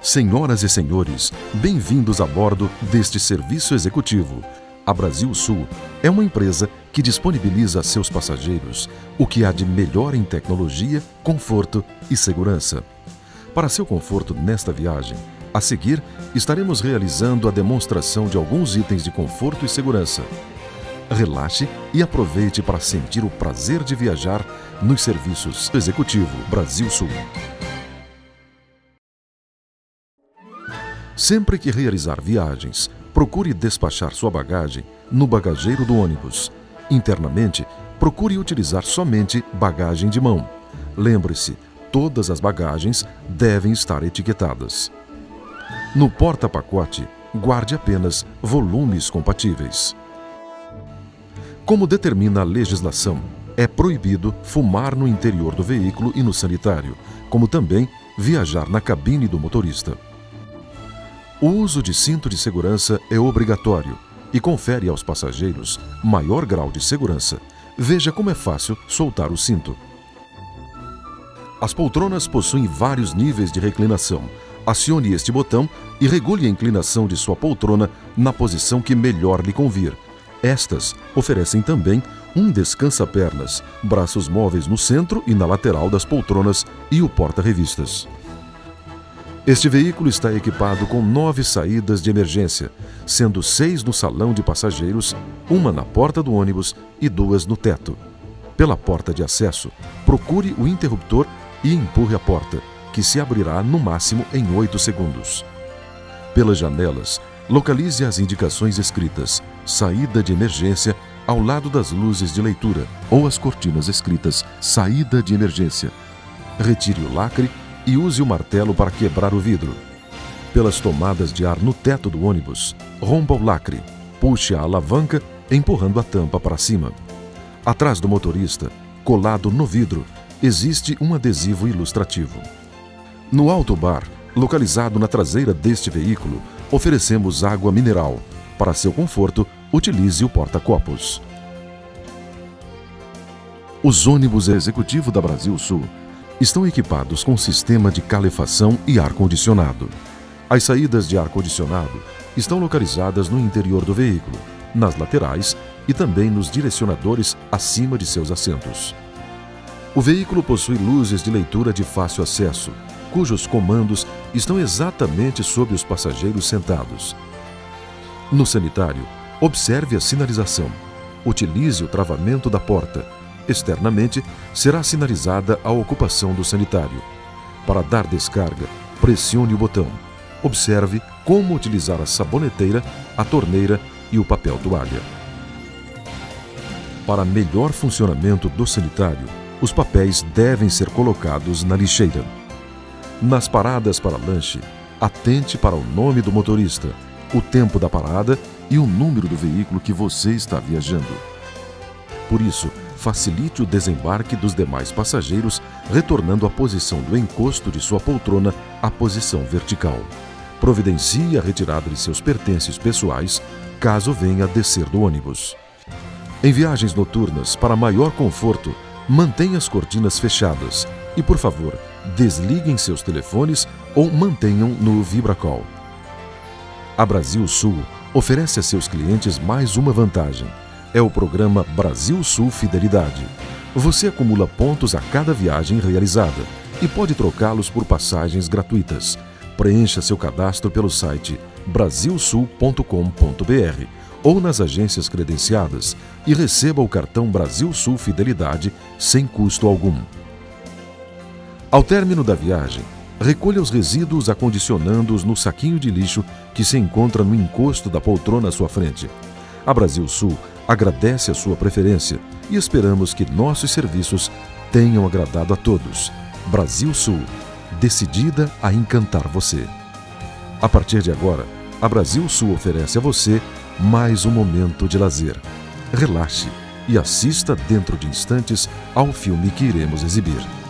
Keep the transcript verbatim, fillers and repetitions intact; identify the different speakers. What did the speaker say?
Speaker 1: Senhoras e senhores, bem-vindos a bordo deste serviço executivo. A Brasil Sul é uma empresa que disponibiliza a seus passageiros o que há de melhor em tecnologia, conforto e segurança. Para seu conforto nesta viagem, a seguir estaremos realizando a demonstração de alguns itens de conforto e segurança. Relaxe e aproveite para sentir o prazer de viajar nos serviços executivo Brasil Sul. Sempre que realizar viagens, procure despachar sua bagagem no bagageiro do ônibus. Internamente, procure utilizar somente bagagem de mão. Lembre-se, todas as bagagens devem estar etiquetadas. No porta-pacote, guarde apenas volumes compatíveis. Como determina a legislação, é proibido fumar no interior do veículo e no sanitário, como também viajar na cabine do motorista. O uso de cinto de segurança é obrigatório e confere aos passageiros maior grau de segurança. Veja como é fácil soltar o cinto. As poltronas possuem vários níveis de reclinação. Acione este botão e regule a inclinação de sua poltrona na posição que melhor lhe convir. Estas oferecem também um descansa-pernas, braços móveis no centro e na lateral das poltronas e o porta-revistas. Este veículo está equipado com nove saídas de emergência, sendo seis no salão de passageiros, uma na porta do ônibus e duas no teto. Pela porta de acesso, procure o interruptor e empurre a porta, que se abrirá no máximo em oito segundos. Pelas janelas, localize as indicações escritas "Saída de emergência" ao lado das luzes de leitura ou as cortinas escritas "Saída de emergência". Retire o lacre e use o martelo para quebrar o vidro. Pelas tomadas de ar no teto do ônibus, rompa o lacre, puxe a alavanca empurrando a tampa para cima. Atrás do motorista, colado no vidro, existe um adesivo ilustrativo. No alto bar, localizado na traseira deste veículo, oferecemos água mineral. Para seu conforto, utilize o porta-copos. Os ônibus executivos da Brasil Sul estão equipados com sistema de calefação e ar-condicionado. As saídas de ar-condicionado estão localizadas no interior do veículo, nas laterais e também nos direcionadores acima de seus assentos. O veículo possui luzes de leitura de fácil acesso, cujos comandos estão exatamente sob os passageiros sentados. No sanitário, observe a sinalização. Utilize o travamento da porta. Externamente, será sinalizada a ocupação do sanitário. Para dar descarga, pressione o botão. Observe como utilizar a saboneteira, a torneira e o papel toalha. Para melhor funcionamento do sanitário, os papéis devem ser colocados na lixeira. Nas paradas para lanche, atente para o nome do motorista, o tempo da parada e o número do veículo que você está viajando. Por isso, facilite o desembarque dos demais passageiros, retornando a posição do encosto de sua poltrona à posição vertical. Providencie a retirada de seus pertences pessoais, caso venha a descer do ônibus. Em viagens noturnas, para maior conforto, mantenha as cortinas fechadas e, por favor, desliguem seus telefones ou mantenham no VibraCall. A Brasil Sul oferece a seus clientes mais uma vantagem. É o programa Brasil Sul Fidelidade. Você acumula pontos a cada viagem realizada e pode trocá-los por passagens gratuitas. Preencha seu cadastro pelo site brasil sul ponto com ponto br ou nas agências credenciadas e receba o cartão Brasil Sul Fidelidade sem custo algum. Ao término da viagem, recolha os resíduos acondicionando-os no saquinho de lixo que se encontra no encosto da poltrona à sua frente. A Brasil Sul agradece a sua preferência e esperamos que nossos serviços tenham agradado a todos. Brasil Sul, decidida a encantar você. A partir de agora, a Brasil Sul oferece a você mais um momento de lazer. Relaxe e assista dentro de instantes ao filme que iremos exibir.